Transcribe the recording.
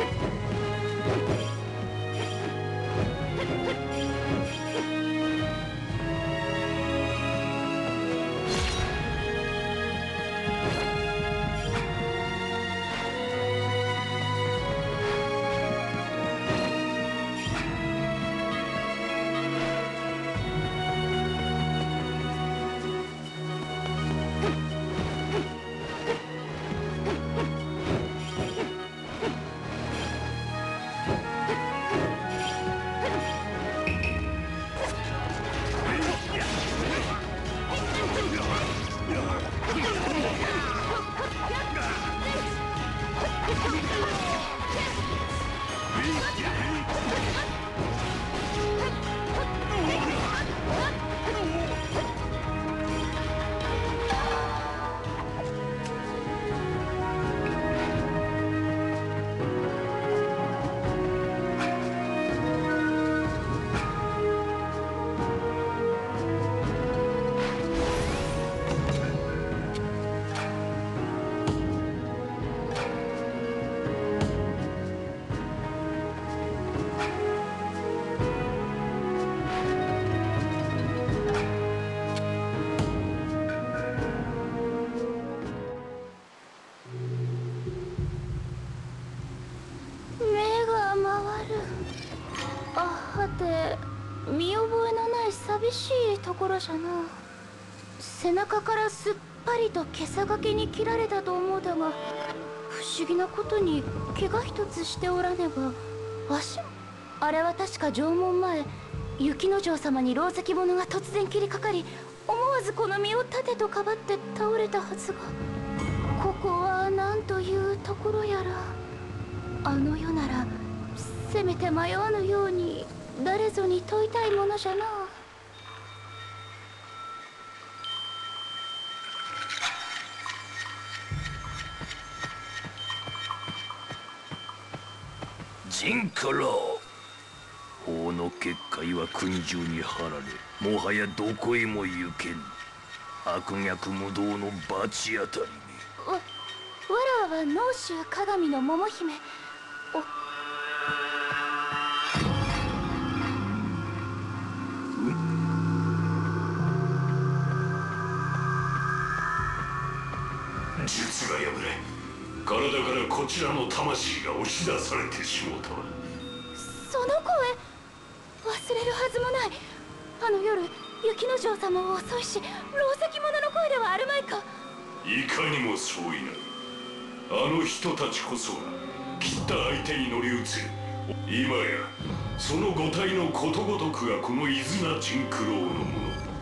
見覚えのない寂しいところじゃな。背中からすっぱりと袈裟掛けに切られたと思うだが、不思議なことに怪我一つしておらねば。足もあれは確か縄文前、雪之丞様に狼藉者が突然切りかかり、思わずこの身を盾とかばって倒れたはずが。ここは何というところやら。あの世ならせめて迷わぬように誰ぞに問いたいものじゃな。 陣から法の結界は群衆に張られ、もはやどこへも行けん。悪逆無道の罰当たりに。 わらは農州鏡の桃姫。 術が破れ、体からこちらの魂が押し出されてしもうたわ。 その声忘れるはずもない。あの夜雪之丞様は遅いし、狼藉者の声ではあるまいか。 いかにも相違ない。あの人たちこそが切った相手に乗り移る。今やその五体のことごとくがこの伊豆名陣九郎のもの。